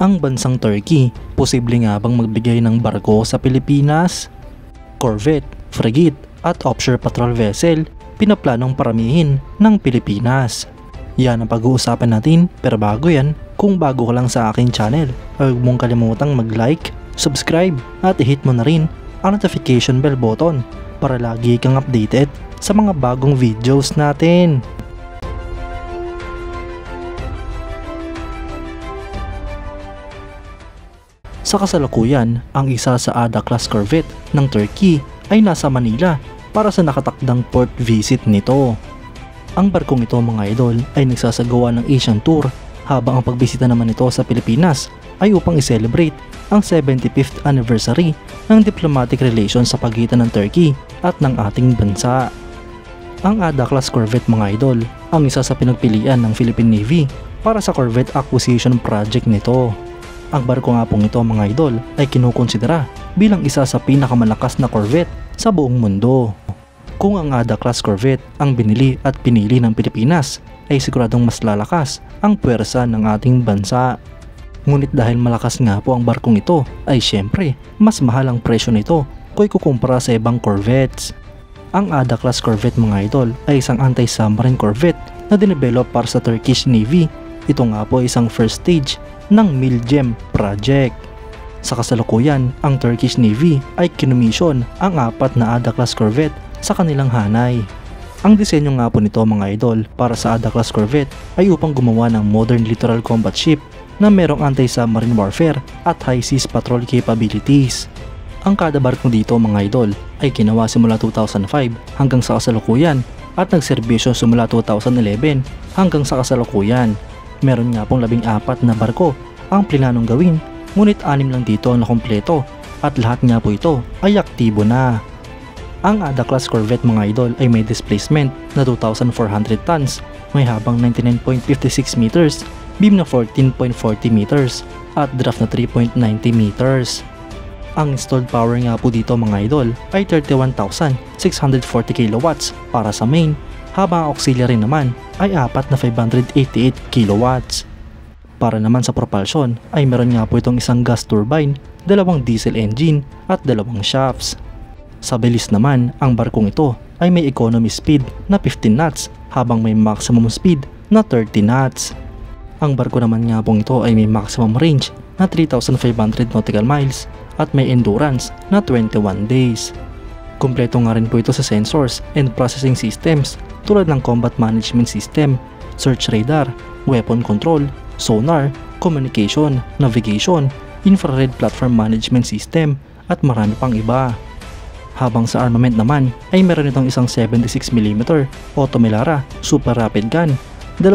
Ang bansang Turkey, posible nga bang magbigay ng barko sa Pilipinas? Corvette, frigate at offshore patrol vessel pinaplanong paramihin ng Pilipinas. Yan ang pag-uusapan natin, pero bago yan, kung bago ka lang sa aking channel, huwag mong kalimutang mag-like, subscribe at i-hit mo na rin ang notification bell button para lagi kang updated sa mga bagong videos natin. Sa kasalukuyan, ang isa sa Ada-class corvette ng Turkey ay nasa Manila para sa nakatakdang port visit nito. Ang barkong ito mga idol ay nagsasagawa ng Asian Tour habang ang pagbisita naman nito sa Pilipinas ay upang i-celebrate ang 75th anniversary ng diplomatic relations sa pagitan ng Turkey at ng ating bansa. Ang Ada-class corvette mga idol ang isa sa pinagpilian ng Philippine Navy para sa corvette acquisition project nito. Ang barko nga pong ito mga idol ay kinukonsidera bilang isa sa pinakamalakas na corvette sa buong mundo. Kung ang Ada-class corvette ang binili at pinili ng Pilipinas ay siguradong mas lalakas ang puwersa ng ating bansa. Ngunit dahil malakas nga po ang barkong ito ay syempre mas mahal ang presyo nito kung ikukumpara sa ibang corvettes. Ang Ada-class corvette mga idol ay isang anti-submarine corvette na dinevelop para sa Turkish Navy. Ito nga po ay isang first stage ng Milgem project. Sa kasalukuyan, ang Turkish Navy ay kinumisyon ang 4 na Ada-class corvette sa kanilang hanay. Ang disenyo nga po nito mga idol para sa Ada-class corvette ay upang gumawa ng modern littoral combat ship na merong anti-submarine warfare at high seas patrol capabilities. Ang kada barko dito mga idol ay ginawa simula 2005 hanggang sa kasalukuyan at nagserbisyo simula 2011 hanggang sa kasalukuyan. Meron nga pong 14 na barko ang planong gawin, ngunit 6 lang dito ang nakumpleto at lahat nga po ito ay aktibo na. Ang Ada-class corvette mga idol ay may displacement na 2,400 tons, may habang 99.56 meters, beam na 14.40 meters at draft na 3.90 meters. Ang installed power nga po dito mga idol ay 31,640 kilowatts para sa main, habang ang auxiliary naman ay 4 na 588 kilowatts. Para naman sa propulsion ay meron nga po itong isang gas turbine, 2 diesel engine at 2 shafts. Sa bilis naman, ang barkong ito ay may economy speed na 15 knots habang may maximum speed na 30 knots. Ang barko naman nga pong ito ay may maximum range na 3,500 nautical miles at may endurance na 21 days. Kumpleto nga rin po ito sa sensors and processing systems tulad ng combat management system, search radar, weapon control, sonar, communication, navigation, infrared platform management system at marami pang iba. Habang sa armament naman ay meron itong isang 76mm Automelara super rapid gun, 2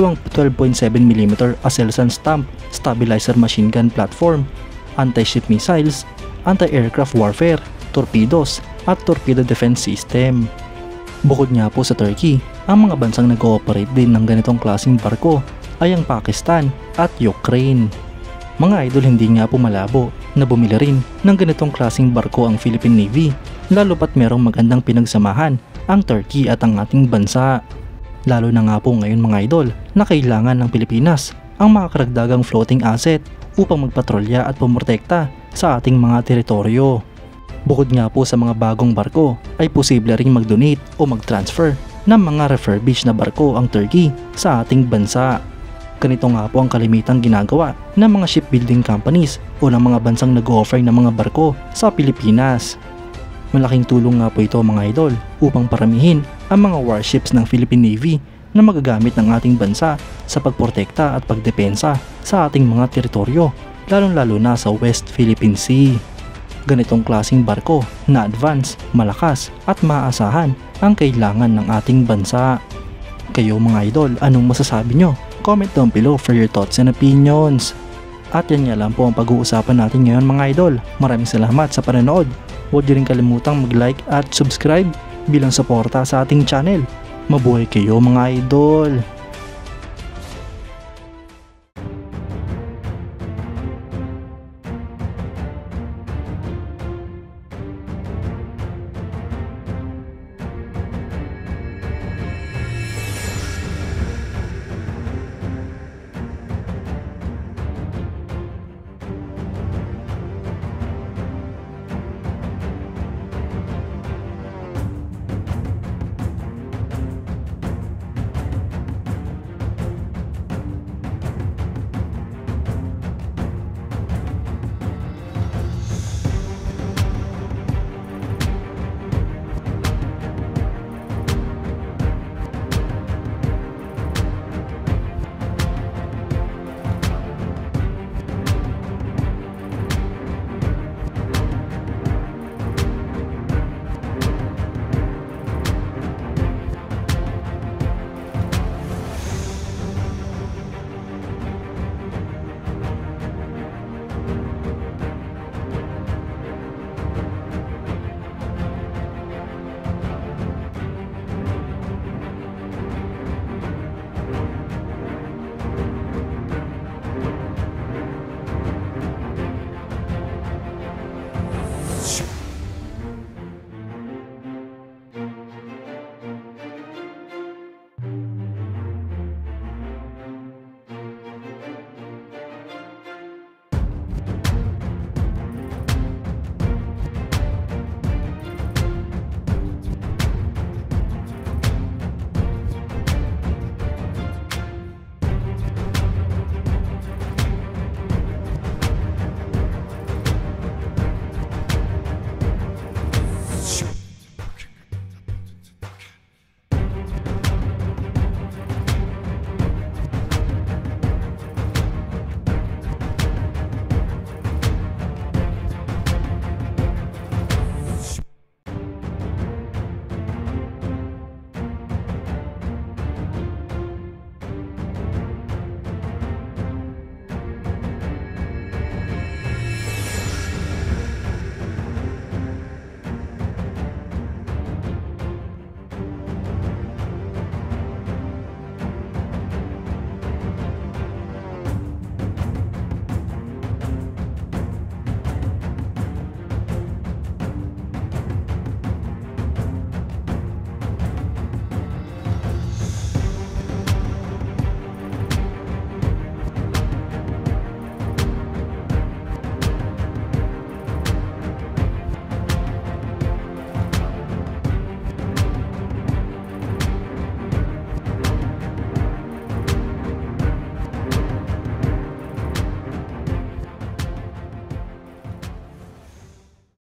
12.7mm Aselsan Stamp stabilizer machine gun platform, anti-ship missiles, anti-aircraft warfare, torpedoes at torpedo defense system. Bukod nga po sa Turkey, ang mga bansang nag-ooperate din ng ganitong klaseng barko ay ang Pakistan at Ukraine. Mga idol, hindi nga po malabo na bumili rin ng ganitong klaseng barko ang Philippine Navy, lalo pat merong magandang pinagsamahan ang Turkey at ang ating bansa. Lalo na nga po ngayon mga idol na kailangan ng Pilipinas ang mga karagdagang floating asset upang magpatrolya at pumotekta sa ating mga teritoryo. Bukod nga po sa mga bagong barko ay posible ring mag-donate o mag-transfer ng mga refurbished na barko ang Turkey sa ating bansa. Ganito nga po ang kalimitang ginagawa ng mga shipbuilding companies o ng mga bansang nag-offer ng mga barko sa Pilipinas. Malaking tulong nga po ito mga idol upang paramihin ang mga warships ng Philippine Navy na magagamit ng ating bansa sa pagprotekta at pagdepensa sa ating mga teritoryo, lalong-lalo na sa West Philippine Sea. Ganitong klaseng barko na advance, malakas at maaasahan ang kailangan ng ating bansa. Kayo mga idol, anong masasabi nyo? Comment down below for your thoughts and opinions. At yan nga lang po ang pag-uusapan natin ngayon mga idol. Maraming salamat sa panonood. Huwag niyo rin kalimutang mag-like at subscribe bilang suporta sa ating channel. Mabuhay kayo mga idol!